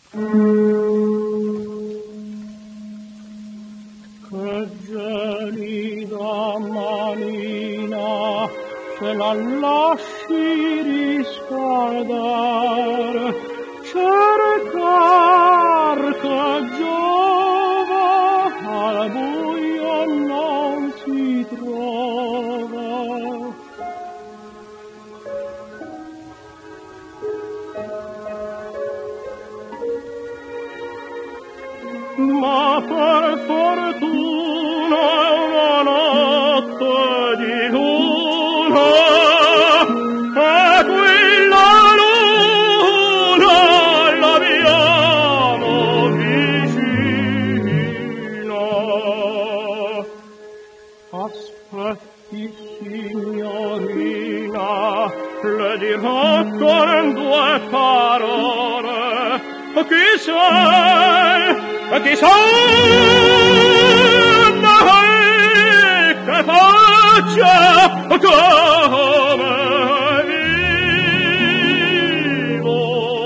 Che gelida manina se la lasci riscaldare, cercar che giova al buio non si trova. Ma per fortuna una notte di luna e quella luna l'abbiamo vicina. Aspetti, signorina, le dirò con due parole. Chi sei? Chi sono? Che faccia? Come vivo?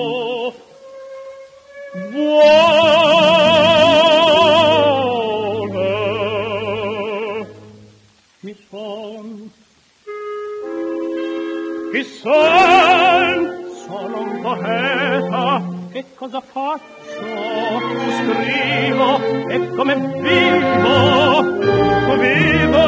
Vuole. Chi son? Chi son? Sono un poeta. Che cosa faccio? Scrivo e come vivo, vivo.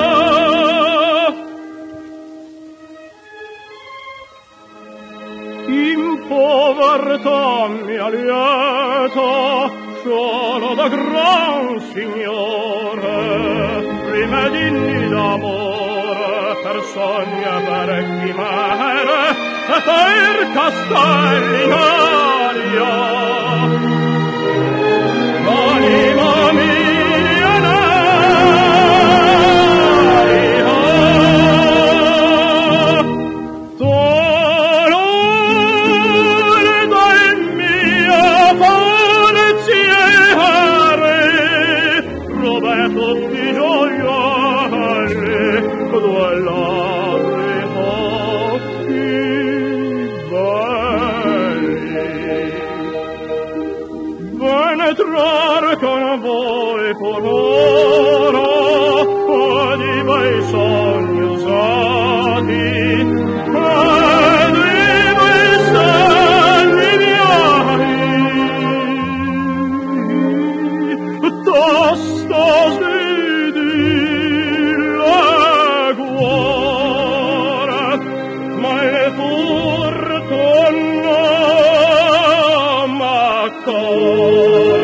In povertà mia lieto, solo da gran signore, rimedi d'amore, per sogni e per chimere, e per castelli in aria. Anima mia naria, dolore del mio forziere, Roberto di gioielli, due lacrime penetrar con voi con ora di bei sogni usati e di bei sogni miei tosto si dileguore ma le fortuna m'accora.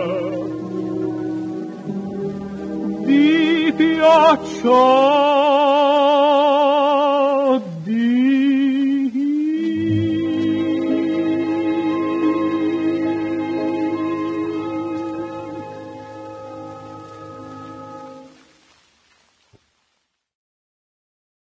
Piaccio